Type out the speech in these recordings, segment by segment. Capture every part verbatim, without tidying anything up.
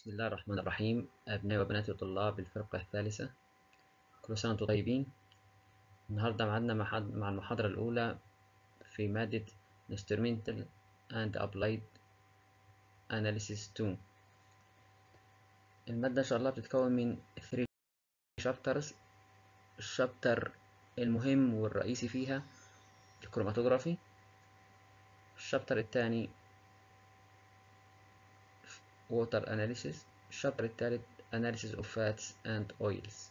بسم الله الرحمن الرحيم. أبنائي وبناتي طلاب الفرقة الثالثة، كل سنة وأنتم طيبين. النهاردة معادنا مع المحاضرة الأولى في مادة Instrumental and Applied Analysis two. المادة إن شاء الله بتتكون من three chapters. الشابتر المهم والرئيسي فيها الكروماتوغرافي. الشابتر الثاني Water Analysis. الشابتر الثالث Analysis of Fats and Oils.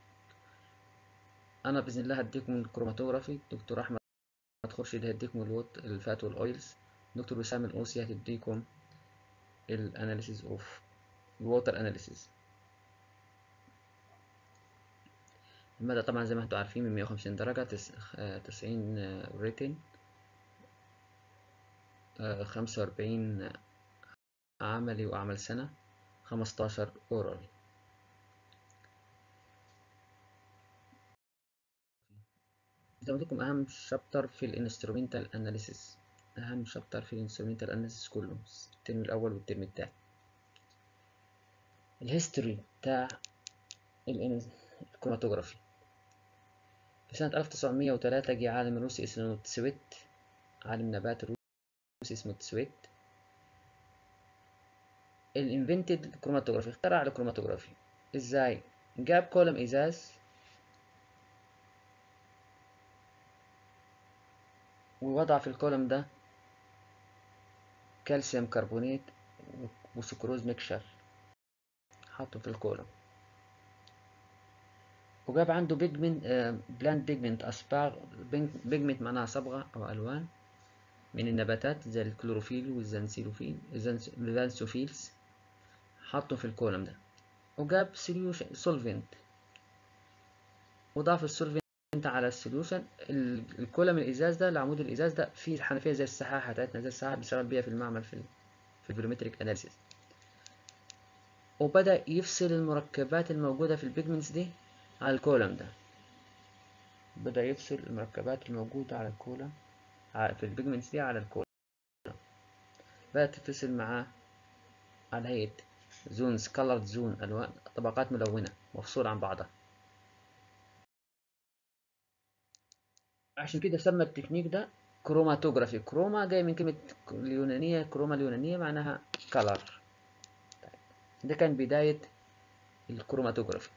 أنا بإذن الله هديكم الكروماتوغرافي، دكتور أحمد خورشيد هيديكم الفات والأويلز، دكتور وسام الأوسي هتديكم الاناليسيز اوف الووتر اناليسيز. المادة طبعا زي ما انتم عارفين من مية وخمسين درجة، تسعين ريتن، خمسة وأربعين عملي وأعمال سنة، خمستاشر اورال. زي ما قلت لكم أهم شابتر في الانسترومنتال اناليسيز، أهم شابتر في الانسترومنتال اناليسيز كله الترم الأول والترم الثاني. الهيستوري بتاع الكروماتوغرافي. في سنة ألف وتسعمية وتلاتة جه عالم روسي اسمه تسويت، عالم نبات روسي اسمه تسويت، الانفنتد الكروماتوغرافي، اخترع الكروماتوغرافي. ازاي؟ جاب كولم ازاز ووضع في الكولم ده كالسيوم كربونات وسكروز ميكشر، حطه في الكولم، وجاب عنده بيجمنت، بلاند بيجمنت، اصباغ. بيجمنت معناها صبغه او الوان من النباتات زي الكلوروفيل والزنسيلوفيل الزنسوفيلز، حطه في الكولم ده. وجاب سوليوشن سولفنت وضاف السولفنت على السوليوشن. الكولم الازاز ده، العمود الازاز ده فيه حنفيه زي السحاحه بتاعتنا، زي السحاحه بنشتغل بيها في المعمل في في الفولومتريك اناليسيس. وبدا يفصل المركبات الموجوده في البيجمنتس دي على الكولم ده، بدا يفصل المركبات الموجوده على الكولم في البيجمنتس دي على الكولم، بدات تتصل معاه على هيئه زونز، كولرد زون، الوان، طبقات ملونه مفصوله عن بعضها. عشان كده سمى التكنيك ده كروماتوغرافي. كروما جاي من كلمة اليونانية، كروما اليونانية معناها كلر. ده كان بداية الكروماتوغرافي.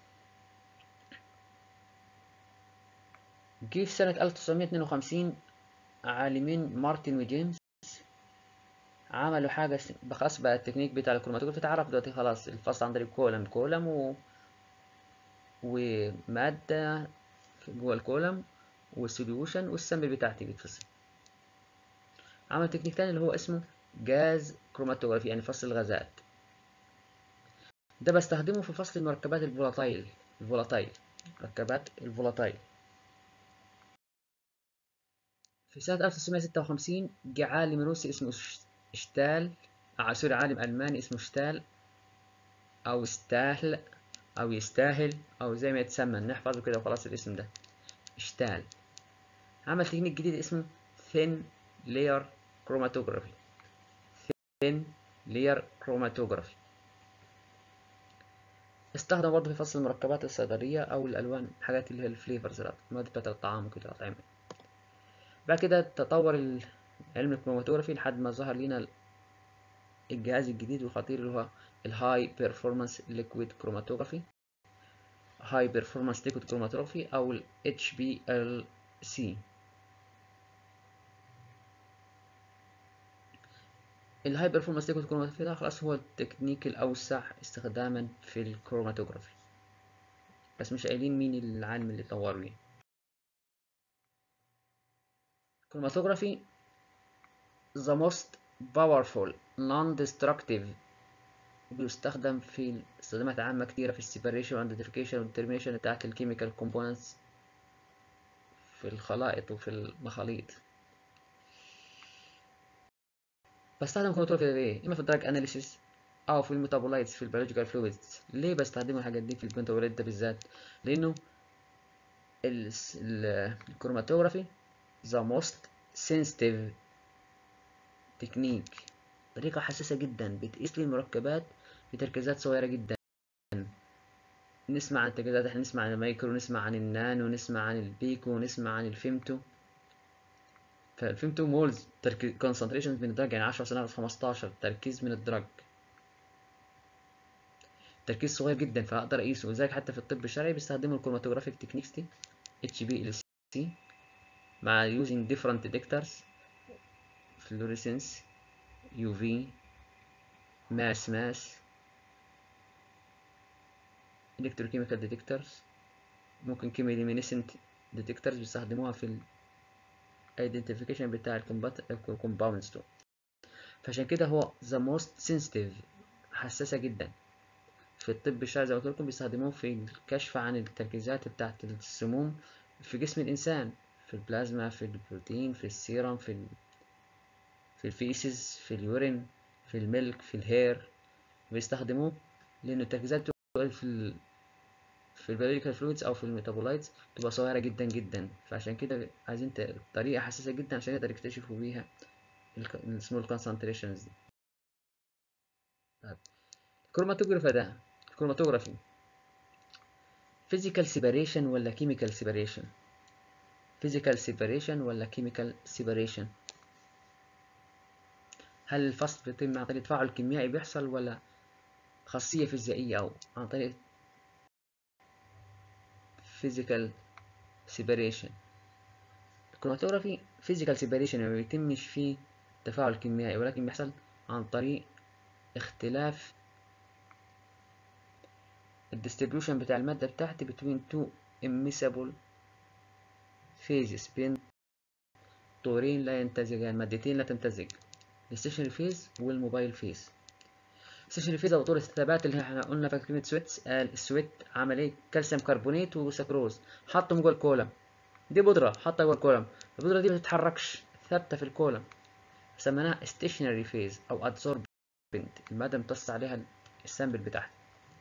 جه في سنة ألف وتسعمية اتنين وخمسين عالمين مارتن وجيمس عملوا حاجة خاص بقى التكنيك بتاع الكروماتوغرافي. اتعرف دلوقتي خلاص الفصل عن طريق كولم، كولم و... ومادة جوه الكولم والسوليوشن والسمبل بتاعتي بيتفصل. عمل تكنيك تاني اللي هو اسمه جاز كروماتوغرافي، يعني فصل الغازات. ده بستخدمه في فصل المركبات الفولاتايل الفولاتايل مركبات الفولاتايل. في سنة ألف وتسعمية ستة وخمسين جه عالم روسي اسمه شتال، آه سوري عالم ألماني اسمه شتال أو ستاهل أو يستاهل أو زي ما يتسمى، نحفظه كده وخلاص الاسم ده شتال. عمل تكنيك جديد اسمه thin layer chromatography. thin layer chromatography استخدم برضه في فصل المركبات الصيدلية أو الألوان، الحاجات اللي هي الفليفرز، المواد بتاعت الطعام وكده الأطعمة. بعد كده تطور علم الكروماتوغرافي لحد ما ظهر لنا الجهاز الجديد والخطير اللي هو الهاي بيرفورمانس ليكويد كروماتوغرافي، هاي بيرفورمانس ليكويد كروماتوغرافي أو ال إتش بي إل سي. الهاي بيرفورمانس ليكويد كروماتوغرافي ده خلاص هو التكنيك الأوسع استخداما في الكروماتوغرافي، بس مش قايلين مين العالم اللي طوره يعني. Chromatography the most powerful non-destructive، بيستخدم في استخدامات عامة كتيرة في السيبريشن والايدنتيفيكيشن والديترمينيشن بتاعت الكيميكال كومبوننتس في الخلائط وفي المخاليط. بستخدم كروماتوجرافي في ايه؟ اما في الدراج اناليسيس او في الميتابولايتس في البيولوجيكال فلويدز. ليه بستخدم الحاجات دي في الميتابولايت ده بالذات؟ لانه الكروماتوجرافي the most sensitive technique طريقة حساسة جدا، بتقيس لي المركبات بتركيزات صغيرة جدا. نسمع عن التركيزات، احنا نسمع عن المايكرو، نسمع عن النانو، نسمع عن البيكو، نسمع عن الفيمتو. فالفيمتو مولز تركيز كونسنتريشن من الدرج، يعني عشرة سنة خمستاشر تركيز من الدرج، تركيز صغير جدا فاقدر اقيسه. وذلك حتى في الطب الشرعي بيستخدموا الكروماتوجرافيك تكنيكس دي اتش بي ال سي مع using different detectors fluorescence يو في ماس ماس electrochemical detectors، ممكن chemiluminescent detectors بيستخدموها في ال identification بتاع الكومباوندز دول. فعشان كده هو the most sensitive، حساسة جدا. في الطب الشرعي زي ما قلت لكم بيستخدموه في الكشف عن التركيزات بتاعة السموم في جسم الإنسان، في البلازما، في البروتين، في السيرم، في ال... في الفيسز، في اليورين، في الميلك، في الهير. بيستخدموه لأن التركيزات في ال... في البيولوجيكال فلويدز أو في الميتابولايتس تبقى صغيرة جدا جدا. فعشان كده عايزين طريقة حساسة جدا عشان يقدر يكتشفوا بيها السمول كونسنتريشنز دي. الكروماتوجرافي ده الكروماتوجرافي physical separation ولا chemical separation؟ physical separation ولا chemical separation؟ هل الفصل بيتم عن طريق تفاعل كيميائي بيحصل، ولا خاصية فيزيائية، أو عن طريق physical separation؟ الكروماتوجرافي physical separation ما بيتمش فيه تفاعل كيميائي، ولكن بيحصل عن طريق اختلاف الديستريبيوشن بتاع المادة بتاعتي between two immiscible phases، بين طورين لا يمتزجان، مادتين لا تمتزج، الستيشنري فيز والموبايل فيز. الستيشنري فيز او طور الثبات اللي احنا قلنا في كلمة سويتس، قال السويت عمل ايه؟ كالسيوم كربونات وسكروز، حطهم جوه الكولم، دي بودرة حطها جوه الكولم، البودرة دي ما بتتحركش ثابتة في الكولم، سميناها ستيشنري فيز او ادسوربنت، المادة امتص عليها السامبل بتاعها.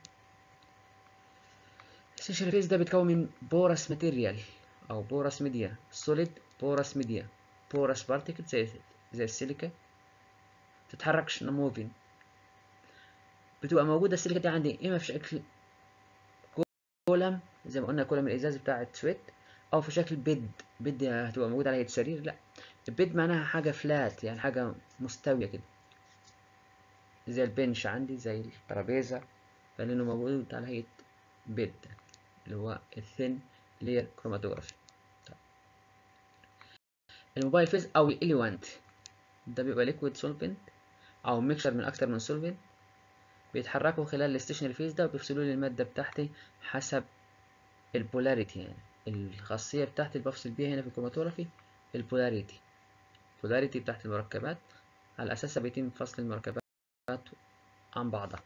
الستيشنري فيز ده بيتكون من بورس ماتيريال او بورس ميديا، سوليد بورس ميديا، بورس بارتيكل زي زي السيليكا تتحركش نموفين. بتبقى موجودة السيليكا دي عندي اما في شكل كولم زي ما قلنا كولم الازاز بتاع السويت، او في شكل بيد. بيد هتبقى موجودة على هيئة سرير، لا البيد معناها حاجة فلات، يعني حاجة مستوية كده زي البنش عندي، زي الترابيزة، فلانه موجود على هيئة بيد اللي هو الثين لير كروماتوجرافي. الموبايل فيز او الاليوانت ده بيبقى ليكويد سولفنت او ميكشر من اكتر من سولفنت، بيتحركوا خلال الستيشنري فيز ده وبيفصلوا لي المادة بتاعتي حسب البولاريتي. يعني الخاصية بتاعتي اللي بفصل بيها هنا في الكروماتوجرافي البولاريتي، البولاريتي بتاعت المركبات، على أساسها بيتم فصل المركبات عن بعضها.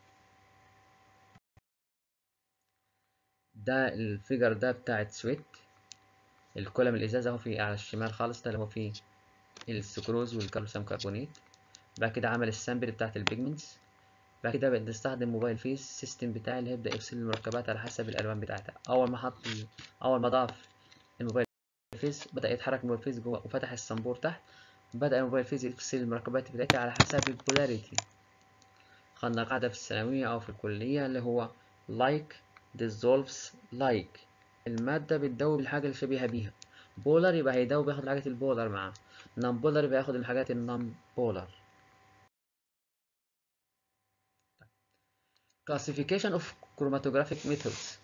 ده الفيجر ده بتاعت سويت، الكولم الإزاز أهو في على الشمال خالص، ده اللي هو فيه السكروز والكالسيوم كربونات. بعد كده عمل السامبل بتاعت البيجمنتس. بعد كده بستخدم موبايل فيز سيستم بتاعي اللي هيبدأ يفصل المركبات على حسب الألوان بتاعتها. أول ما حط أول ما ضاف الموبايل فيز بدأ يتحرك الموبايل فيز جوه وفتح الصنبور تحت، بدأ الموبايل فيز يفصل المركبات بتاعتها على حسب البولاريتي. خدنا قاعدة في الثانوية أو في الكلية اللي هو like dissolves like، المادة بتدوب الحاجة اللي شبيهة بيها. بولر يبقى هيدوب ياخد الحاجات البولر معاه، نون بولر يبقى ياخد الحاجات النون بولر. classification of chromatographic methods.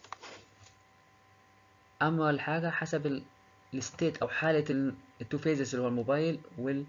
أول حاجة حسب الستيت أو حالة التو فيزز اللي هو الموبايل وال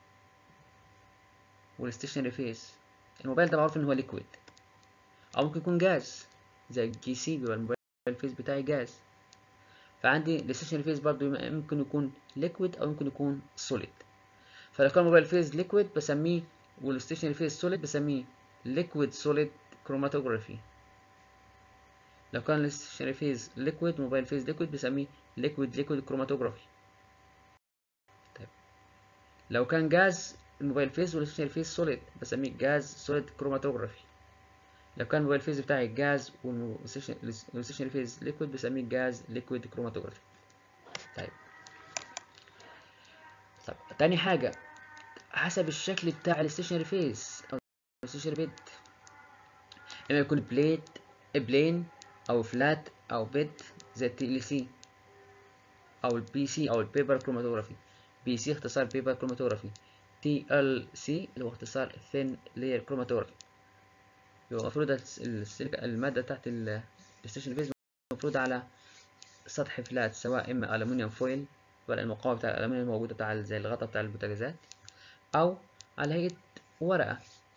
والستيشنري فيز. الموبايل ده معروف إن هو ليكويد أو ممكن يكون جاز زي الجي سي، بيبقى الموبايل فيز بتاعي جاز. فعندي الستيشنري فيز برضو ممكن يكون ليكويد أو ممكن يكون سوليد. فلو كان الموبايل فيز ليكويد بسميه والستيشنري فيز سوليد بسميه ليكويد سوليد كروماتوجرافي. لو كان الستيشنري فيز ليكويد موبايل فيز ليكويد بسميه ليكويد ليكويد كروماتوجرافي. طيب لو كان جاز الموبايل فيز والستيشنري فيز سوليد بسميه جاز سوليد كروماتوجرافي. لو كان الموبايل فيز بتاعي جاز والستيشنري فيز ليكويد بسميه جاز ليكويد كروماتوجرافي. طيب طب تاني حاجة حسب الشكل بتاع الستيشنري فيس او الستيشنري بيد، اما يكون بليت بلين او فلات او بيد زي التي ال سي او البي سي او البيبر كروماتوجرافي. بي سي اختصار بيبر كروماتوجرافي، تي ال سي اللي هو اختصار ثين لاير كروماتوجرافي. يبقى المفروض السيليكا المادة تحت الستيشنري فيز المفروض على سطح فلات، سواء اما ألمنيوم فويل ولا المقاومة بتاع الألمنيوم الموجودة بتاع زي الغطا بتاع البوتاجازات، أو على هيئة ورقة،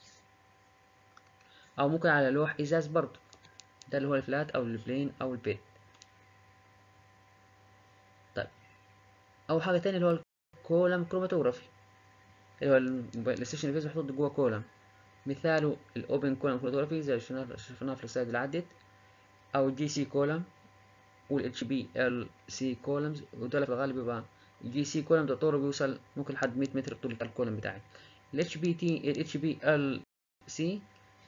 أو ممكن على لوح إزاز برضو، ده اللي هو الفلات أو البلين أو البيت. طيب أول حاجة تاني اللي هو الكولم كروماتوجرافي، اللي هو الستيشنري فيز محطوط جوه كولم، مثاله الأوبن كولم كروماتوجرافي زي اللي شفناه في السلايد اللي عدت، أو الجي سي كولم والاتش بي ال سي كولمز، ودول في الغالب بيبقى الجي سي كولم ده طوله بيوصل ممكن لحد مية متر الطول بتاع الكولم بتاعي. الاتش بي تي الاتش بي ال سي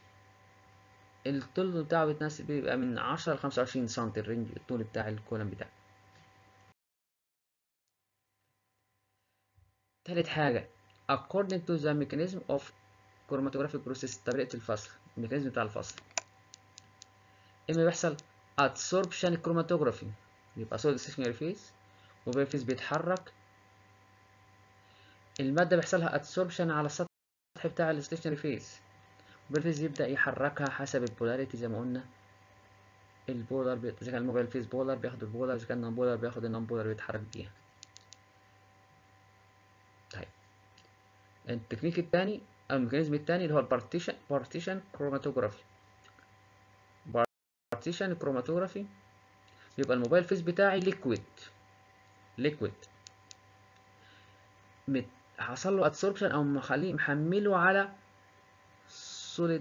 الطول بتاعه بيتناسب بيبقى من عشرة ل خمسة وعشرين سم الرينج الطول بتاع الكولم بتاعي. تالت حاجة according to the mechanism of chromatographic process، طريقة الفصل، الميكانيزم بتاع الفصل. اما بيحصل adsorption chromatography، يبقى صوت الستيشنري فيز وبالفيز بيتحرك، المادة بيحصلها adsorption على السطح بتاع الستيشنري فيز، وبالفيز يبدأ يحركها حسب البولاريتي زي ما قلنا. البولار بي... إذا كان الموبايل فيز بولار بياخد البولار، إذا كان نون بولار بياخد النون بولار ويتحرك بيها. طيب التكنيك التاني أو الميكانيزم التاني اللي هو البارتيشن بارتيشن كروماتوجرافي. بارتيشن كروماتوجرافي يبقى الموبايل فيز بتاعي ليكويد ليكويد مت... حصل له ادسوربشن او مخليه محمله على سوليد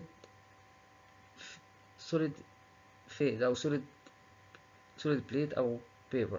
سوليد فيز او سوليد سوليد بليت او بيبر،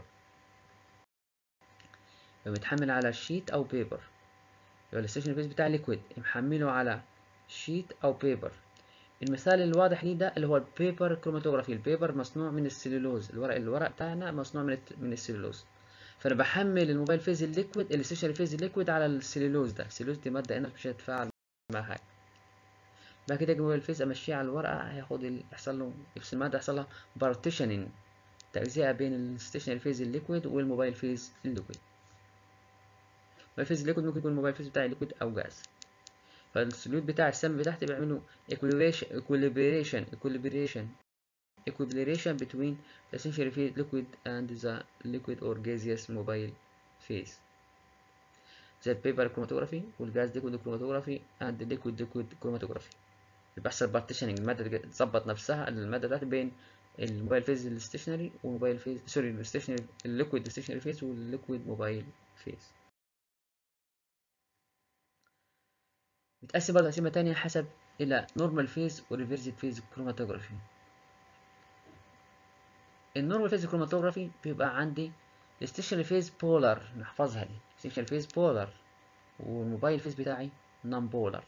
متحمل على شيت او بيبر. يبقى الستيشن فيز بتاع ليكويد محمله على شيت او بيبر. المثال الواضح ليه ده اللي هو البيبر كروماتوجرافي. البيبر مصنوع من السليلوز، الورق الورق بتاعنا مصنوع من من السليلوز، فانا بحمل الموبايل فيز الليكويد الستيشن فيز الليكويد على السليلوز ده. السليلوز دي ماده هنا مش هتتفاعل مع حاجه. بعد كده الموبايل فيز امشيه على الورقه، هياخد ال... يحصل له نفس الماده يحصل لها بارتيشننج، تجزئه بين الستيشن فيز الليكويد والموبايل فيز الليكويد. الموبايل فيز الليكويد ممكن يكون الموبايل فيز بتاعي ليكويد او جاز، فالسلوت بتاع السم بتاعتي بيعملوا equilibration equilibration equilibration equilibration between the stationary phase liquid and the liquid or gaseous mobile phase زي البيبر كروماتوجرافي والجاز ليكويد كروماتوجرافي and liquid liquid chromatography. اللي بيحصل بارتيشننج، المادة تظبط نفسها المادة بتاعتي بين الموبايل فيز الستيشنري والموبايل فيز سوري الستيشنري الليكويد ستيشنري فيز والليكويد موبايل فيز. بتقسم برضه تقسيمة تانية حسب إلى نورمال فيز وريفرسد فيز كروماتوجرافي. النورمال فيز كروماتوجرافي بيبقى عندي الستيشنري فيز بولار، نحفظها دي الستيشنري فيز بولار، والموبايل فيز بتاعي نون بولار.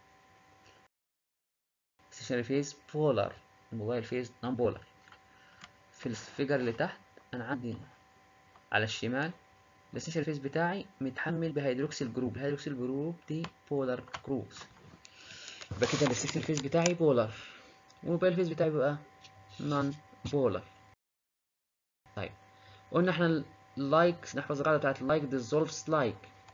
الستيشنري فيز بولار، الموبايل فيز نون بولار. في الفيجر اللي تحت أنا عندي على الشمال الستيشنري فيز بتاعي متحمل بهيدروكسيل جروب، الهيدروكسيل جروب دي بولار جروبس، يبقى كده الستيشنري فيز بتاعي بولار، والموبايل فيز بتاعي بيبقى نون بولار. طيب قلنا احنا اللايك نحفظ القاعده بتاعت اللايك ديزولفز لايك،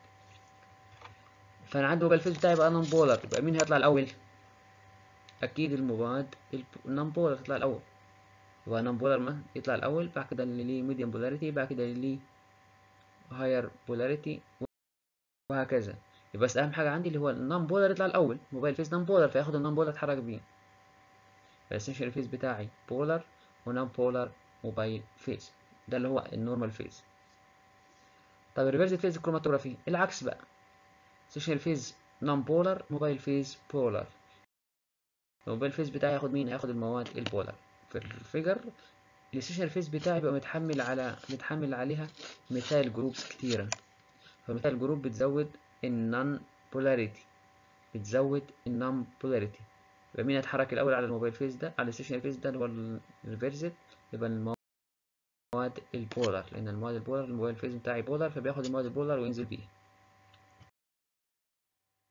فانا عندي موبايل فيز بتاعي بقى نون بولار، يبقى مين هيطلع الاول؟ اكيد المواد النون بولار تطلع الاول، يبقى نون بولار ما يطلع الاول، بعد كده اللي ليه ميديوم بولاريتي، بعد كده اللي ليه هاير بولاريتي، وهكذا. يبقى بس اهم حاجه عندي اللي هو النون بولار يطلع الاول، موبايل فيز نون بولار فياخد النون بولار يتحرك بيه. الاسنشال فيز بتاعي بولار ونون بولار موبايل فيز، ده اللي هو النورمال فيز. طب الريفرس فيز كروماتوجرافي العكس بقى، سيشنال فيز نون بولار موبايل فيز بولار. الموبايل فيز بتاعي هياخد مين؟ هياخد المواد البولار. في الفيجر السيشنال فيز بتاعي بيبقى متحمل على متحمل عليها ميثايل جروبس كتيرة، فميثايل جروب بتزود النون بولاريتي بتزود النون بولاريتي. يبقى مين هيتحرك الأول على الموبايل فيز ده على السيشنال فيز ده اللي هو الريفرسد؟ يبقى المواد البولار، لأن المواد البولار الموبايل فيز بتاعي بولار، فبياخد المواد البولار وينزل بيها.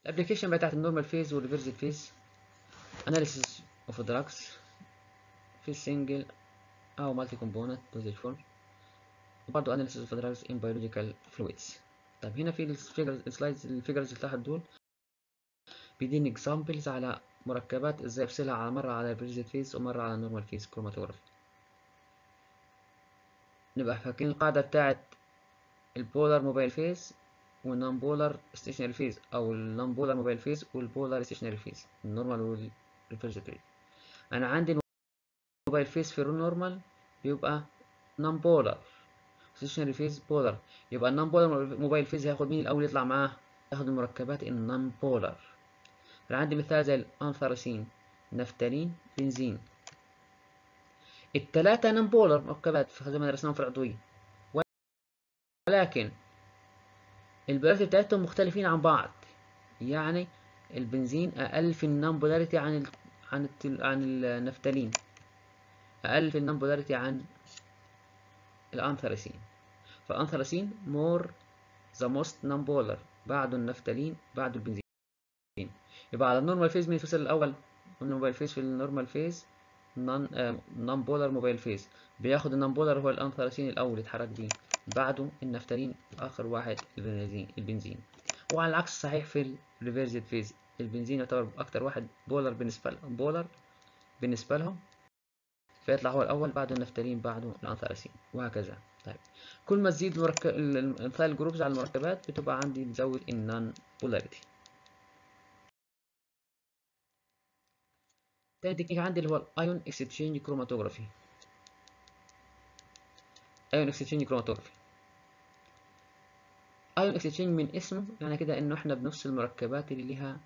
الابلكيشن بتاعت النورمال فيز والريفرسد فيز، اناليسيس اوف دراجز في السنجل او مالتي كومبوننت دوزج فورم، وبرضه اناليسيس اوف دراجز ان بيولوجيكال فلويدز. طب هنا في الفيجرز السلايدز الفيجرز اللي تحت دول بيديني اكزامبلز على مركبات ازاي افصلها على مره على الريفرسد فيز ومره على النورمال فيز كروماتوجرافي. نبقى فاكرين القاعده بتاعت البولار موبايل فيز والنون بولار ستيشنري فيز، او النون بولار موبايل فيز والبولار ستيشنري فيز، النورمال والريفرسد فيز. انا عندي الموبايل فيز في النورمال بيبقى نون بولار، ستيشنري فيز بولار، يبقى النون بولار موبايل فيز هياخد مين الاول يطلع معاه؟ ياخد المركبات النون بولار. عندي مثال زي الانثراسين، نفتالين، بنزين، التلاتة نون بولار مركبات زي ما درسناهم في العضوية، ولكن البولاريتي بتاعتهم مختلفين عن بعض. يعني البنزين اقل في النون بولاريتي عن ال عن ال عن النفتالين، اقل في النون بولاريتي عن الانثراسين. فالانثراسين مور ذا موست نون بولار، بعده النفتالين، بعده البنزين. يبقى على النورمال فيز مين الفصل الاول؟ النورمال فيز في النورمال فيز نون نون بولار موبايل فيز، بياخد النون بولار هو الانثراسين الاول يتحرك بيه، بعده النفتالين، اخر واحد البنزين البنزين وعلى العكس صحيح في الريفرسد فيز، البنزين يعتبر اكتر واحد بولار بالنسبه لهم بولار بالنسبه لهم، فيطلع هو الاول، بعده النفتالين، بعده الانثراسين، وهكذا. طيب كل ما تزيد مركب الامثال الجروبز على المركبات بتبقى عندي بزود النون بولاريتي. تاني تكنيك عندي اللي هو الايون اكستشينج كروماتوجرافي. ايون اكستشينج كروماتوجرافي ايون اكستشينج من اسمه يعني كده انه احنا بنفصل المركبات اللي ليها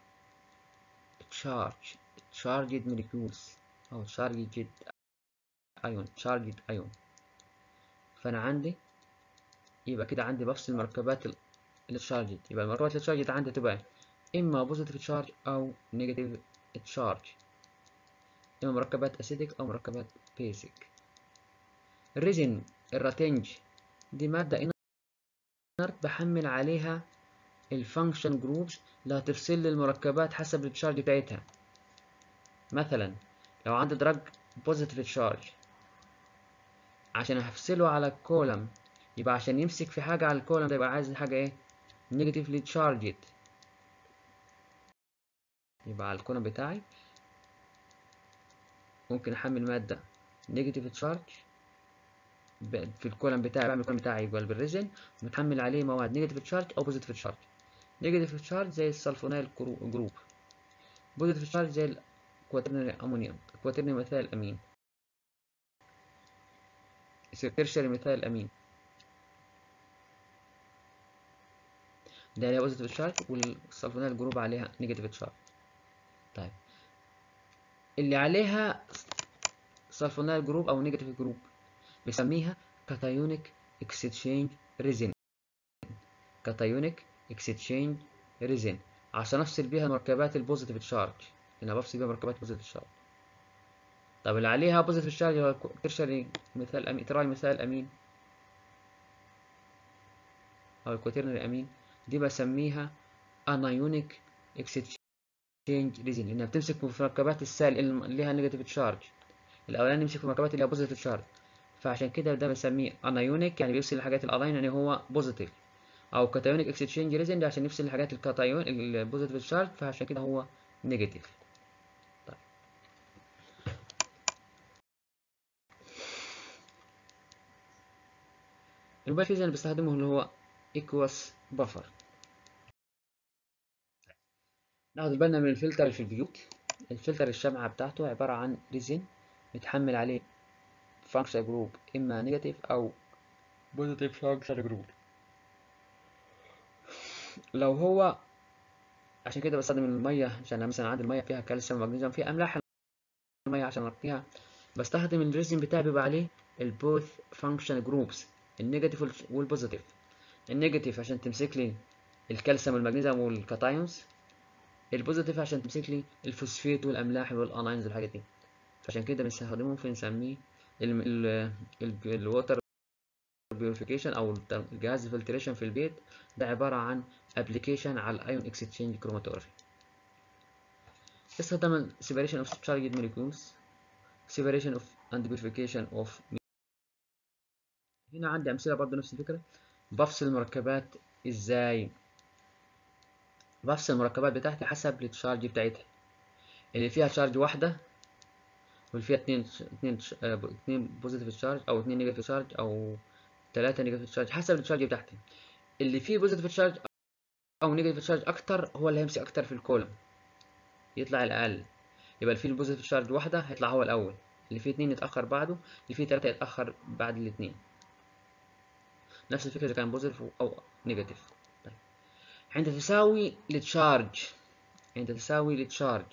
تشارج تشارجد موليكيولز او تشارجد ايون تشارجد ايون. فانا عندي يبقى كده عندي بفصل المركبات التشارجد، يبقى المركبات التشارجد عندي تبقى اما بوزيتيف تشارج او نيجاتيف تشارج، اما مركبات اسيدك او مركبات بيسك. الريزن الراتنج دي ماده انرت بحمل عليها الفانكشن جروبس اللي هتفصل لي المركبات حسب التشارج بتاعتها. مثلا لو عندي دراج بوزيتيف تشارج، عشان هفصله على الكولم، يبقى عشان يمسك في حاجه على الكولم ده يبقى عايز حاجه ايه؟ نيجاتيفلي تشارجد. يبقى على الكولم بتاعي ممكن احمل ماده نيجاتيف تشارج في الكولم بتاعي، بعمل الكولم بتاعي يبقى بالريزن متحمل عليه مواد نيجاتيف تشارج او بوزيتيف تشارج. نيجاتيف تشارج زي السلفونيل جروب، بوزيتيف تشارج زي الكواترنري امونيوم، الكواترنري مثال امين، الترشري مثال امين، ده عليها بوزيتيف تشارج والسلفونيل جروب عليها نيجاتيف تشارج. طيب اللي عليها سلفونيل جروب او نيجاتيف جروب بسميها كاتايونيك اكستشينج ريزين، كاتايونيك اكستشينج ريزين، عشان افصل بيها مركبات البوزيتيف تشارج، انا بفصل بيها مركبات بوزيتيف تشارج. طب اللي عليها بوزيتيف تشارج هو الترشري مثال امين، تراي مثال امين او الكواترنري امين، دي بسميها انايونيك اكستشينج ريزين، لانها بتمسك في مركبات السائل اللي ليها نيجاتيف تشارج، الاولاني يمسك في المركبات اللي ليها بوزيتيف تشارج، فعشان كده ده بسميه انايونيك يعني بيفصل الحاجات الانايون يعني هو بوزيتيف، او كاتايونيك اكستشينج ريزين ده عشان يفصل الحاجات الكاتايون البوزيتيف تشارج، فعشان كده هو نيجاتيف. طيب الموبايل فيز اللي بستخدمه اللي هو ايكواس بفر. ناخد بالنا من الفلتر اللي في البيوت، الفلتر الشمعة بتاعته عبارة عن ريزين متحمل عليه فانكشن جروب اما نيجاتيف او بوزيتيف فانكشن جروب. لو هو عشان كده بستخدم المية، عشان مثلا عندي المية فيها كالسيوم ومغنيسيوم فيها املاح المية عشان ارقيها، بستخدم الريزين بتاعي بيبقى عليه البوث فانكشن جروبس النيجاتيف والبوزيتيف. النيجاتيف عشان تمسك لي الكالسيوم والمغنيسيوم والكاتايونز، البوزيتيف عشان تمسك لي الفوسفيت والاملاح والاناينز والحاجات دي، فعشان كده بنستخدمه في نسميه الووتر بيوريفيكيشن او الجهاز الفلتريشن في البيت، ده عباره عن ابلكيشن على الايون اكسشينج كروماتوجرافي. استخدام separation of charged molecules separation of and purification of. هنا عندي امثله برضه نفس الفكره. بفصل المركبات ازاي؟ بفصل المركبات بتاعتي حسب التشارج بتاعتها، اللي فيها تشارج واحده واللي فيها اتنين اتنين اتنين بوزيتيف تشارج او اتنين نيجاتيف تشارج او تلاتة نيجاتيف تشارج حسب التشارج بتاعتي. اللي فيه بوزيتيف تشارج او نيجاتيف تشارج اكتر هو اللي هيمسك اكتر في الكولوم، يطلع الاقل. يبقى اللي فيه البوزيتيف تشارج واحده هيطلع هو الاول، اللي فيه اتنين يتاخر بعده، اللي فيه تلاتة يتاخر بعد الاتنين. نفس الفكره اذا كان بوزيتيف او نيجاتيف. طيب عند تساوي التشارج عند تساوي التشارج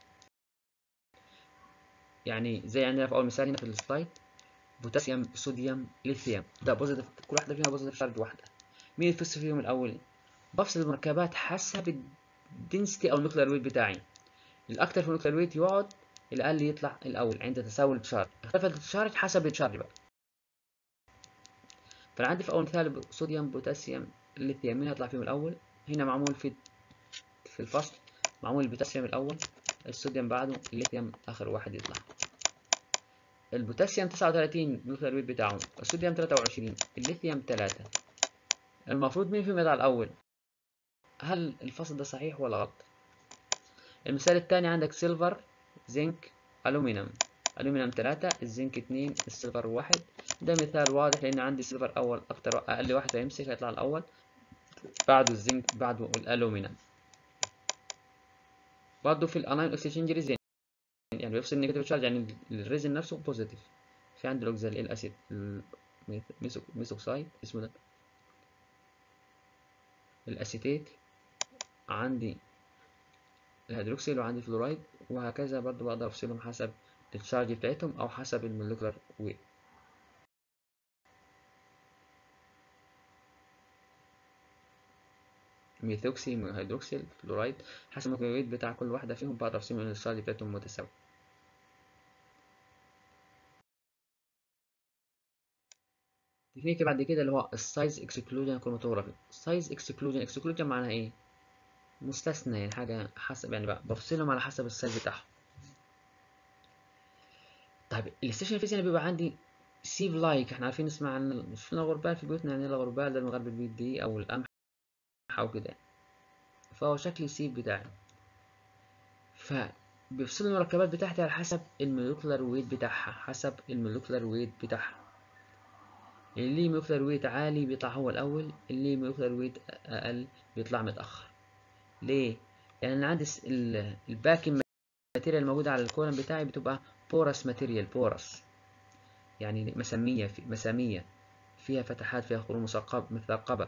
يعني زي عندنا في اول مثال هنا في السلايد، بوتاسيوم صوديوم ليثيوم، ده بوزيتيف، كل واحده فيها بوزيتيف تشارج واحده. مين يفصل فيهم الاول؟ بفصل المركبات حسب الدنسيتي او النوكلير ويت بتاعي. الاكثر في النوكلير ويت يقعد، الاقل يطلع الاول عند تساوي التشارج. اختلفت التشارج حسب التشارج بقى. فانا عندي في اول مثال صوديوم بوتاسيوم ليثيوم، مين هيطلع فيهم الاول؟ هنا معمول في في الفصل معمول البوتاسيوم الاول، الصوديوم بعده، الليثيوم اخر واحد يطلع. البوتاسيوم تسعة وتلاتين النوكلير ويت بتاعه، الصوديوم تلاتة وعشرين، الليثيوم تلاتة. المفروض مين فيهم يطلع الاول؟ هل الفصل ده صحيح ولا غلط؟ المثال الثاني عندك سيلفر زنك الومنيوم، الومنيوم تلاتة، الزنك اتنين، السيلفر واحد. ده مثال واضح لان عندي السيلفر اول اكتر، اقل واحد هيمسك هيطلع الاول، بعده الزنك، بعده الالومنيوم. برضه في الانايون اكسشينج ريزين، يعني بيفصل النيجاتيف تشارج، يعني الريزن نفسه بوزيتيف. في عندي الاوكزال الاسيد الميثوكسايد اسمه ده الاسيتيت، عندي الهيدروكسيل وعندي فلورايد، وهكذا. برضه بقدر افصلهم حسب التشارج بتاعتهم او حسب المولكيولر ويت. ميثوكسي هيدروكسيل فلورايد حسب المولكيولر ويت بتاع كل واحده فيهم بقدر افصلهم ان التشارج بتاعتهم متساوي. تكنيك بعد كده اللي هو السايز اكسكلوجن كروماتوجرافي. السايز اكسكلوجن اكسكلوجن معناها ايه؟ مستثنى، يعني حاجه حسب، يعني بقى بفصلهم على حسب السايز بتاعهم. طيب الستيشن فيزياء بيبقى عندي سيف لايك، احنا عارفين نسمع عن شفنا الغربال في بيوتنا، يعني الغربال ده المغرب البيت دي او القمح او كده، فهو شكل السيف بتاعي. فبيفصل المركبات بتاعتي على حسب المولكيولر ويت بتاعها، حسب المولكيولر ويت بتاعها. اللي ليه مولكيولر ويت عالي بيطلع هو الاول، اللي ليه مولكيولر ويت اقل بيطلع متاخر. ليه؟ لان انا عندي الباكينج ماتيريال الموجوده على الكولم بتاعي بتبقى بورس ماتيريال، بورس يعني مسامية في مسامية فيها فتحات، فيها خروم مثقبة.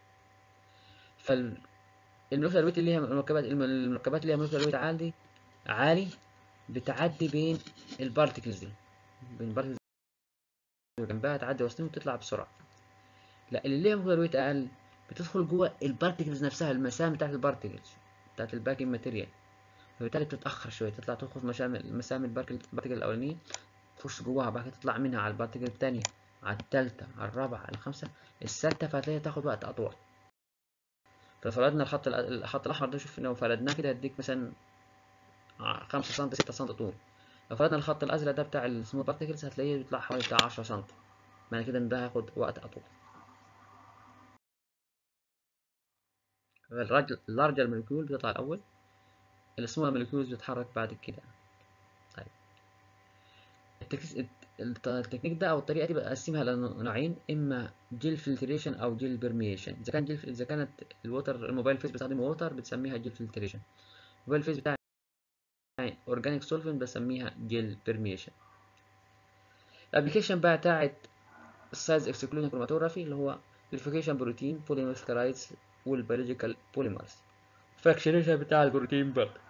فالمولكيولر ويت اللي هي المركبات المركبات اللي هي مولكيولر ويت عالي عالي بتعدي بين البارتكلز دي، بين البارتكلز جنبها تعدي وسطهم وتطلع بسرعة. لا اللي ليها مولكيولر ويت أقل بتدخل جوه البارتكلز نفسها، المسام بتاعت البارتكلز بتاعت الباكينج ماتيريال، فبالتالي بتتأخر شوية، تطلع تدخل مسام مسام البارتكل الأولانية، تخش جواها، بعد كده تطلع منها على البارتكل التانية، على التالتة، على الرابعة، على الخامسة، الستة، فهتلاقيها تاخد وقت أطول. ففردنا الخط الخط الأحمر ده، شوف لو فردناه كده يديك مثلا خمسة سنتي ستة سنتي طول. لو فردنا الخط الأزرق ده بتاع السمول بارتكلز هتلاقيه بيطلع حوالي بتاع عشرة سنتي، معنى كده إن ده هياخد وقت أطول. اللارجر مولكيول بتطلع الأول، السمول مولكيولز بتتحرك بعد كده. طيب التكنيك ده او الطريقه دي بقسمها لنوعين، اما جيل فلتريشن او جيل بيرميشن. اذا كان جيل اذا كانت الووتر الموبايل فيس بيستخدم ووتر بتسميها جيل فلتريشن، الموبايل فيس بتاعي اورجانيك سولفنت بسميها جيل بيرميشن. الابلكيشن بقى بتاعت السايز اكسكلوجن كروماتوجرافي اللي هو فيريفيكيشن بروتين بوليمرسكرايدز والبيولوجيكال بوليمرز، فراكشنيشن بتاع البروتين برضه.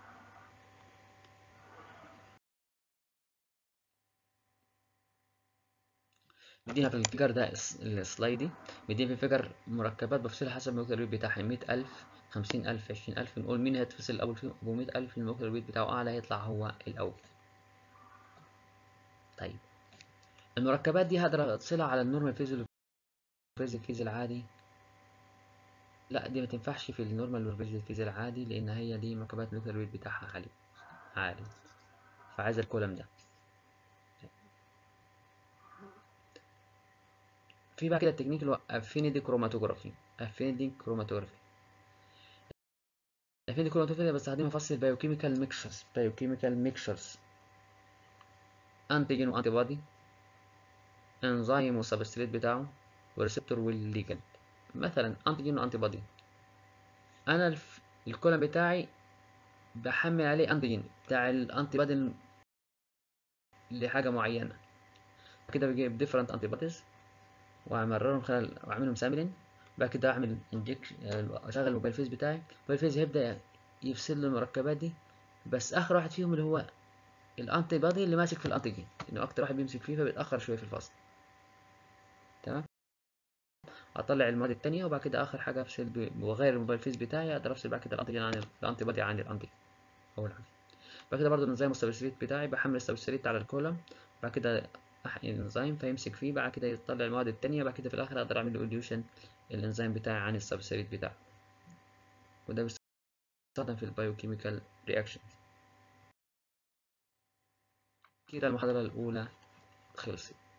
مدينا في الفيجر ده السلايدي، مدينا في الفيجر مركبات بفصلها حسب المولكيولر ويت بتاعها، مية ألف، خمسين ألف، عشرين ألف. نقول مين هيتفصل الأول فيهم؟ أبو مية ألف المولكيولر ويت بتاعه أعلى هيطلع هو الأول. طيب المركبات دي هقدر أفصلها على النورمال فيز والبيزك فيز العادي. لا دي ما تنفعش في النورمال والفيجيتال فيز العادي، لان هي دي مركبات المولكيولر ويت بتاعها عالي عالي، فعايز الكولم ده. في بقى كده التكنيك اللي هو افينيتي كروماتوجرافي. افينيتي كروماتوجرافي افينيتي كروماتوجرافي بستخدمها افصل بايوكيميكال ميكشرز بايوكيميكال ميكشرز انتيجين وانتي بودي، انزيم والسبستريت بتاعه، والريسبتور والليجند. مثلا انتيجين وانتي بودي، انا الف... الكولم بتاعي بحمل عليه انتيجين بتاع الانتي بودي لحاجه معينه، كده بجيب ديفرنت انتي بوديز وامررهم خلال واعملهم سامبلين. بعد كده اعمل انجكشن، اشغل الموبايل فيز بتاعي. الموبايل فيز هيبدا يفصل المركبات دي، بس اخر واحد فيهم اللي هو الانتي بودي اللي ماسك في الانتيجين، انه اكتر واحد بيمسك فيه فبيتاخر شويه في الفصل. تمام. اطلع المواد التانية وبعد كده اخر حاجه افصل ب... واغير الموبايل فيز بتاعي، اقدر افصل بعد كده الانتيجين عن الانتي بودي عن الانتيجين اول حاجه. بعد كده برضو الانزيم والسبستريت بتاعي بحمل السبستريت على الكولم، بعد كده احقن الانزيم فيمسك فيه، بعد كده يطلع المواد التانية، بعد كده في الاخر اقدر اعمل له اليوشن الانزيم بتاعي عن السبستريت بتاعه. وده بيستخدم في البايوكيميكال رياكشن. كده المحاضرة الأولى خلصت.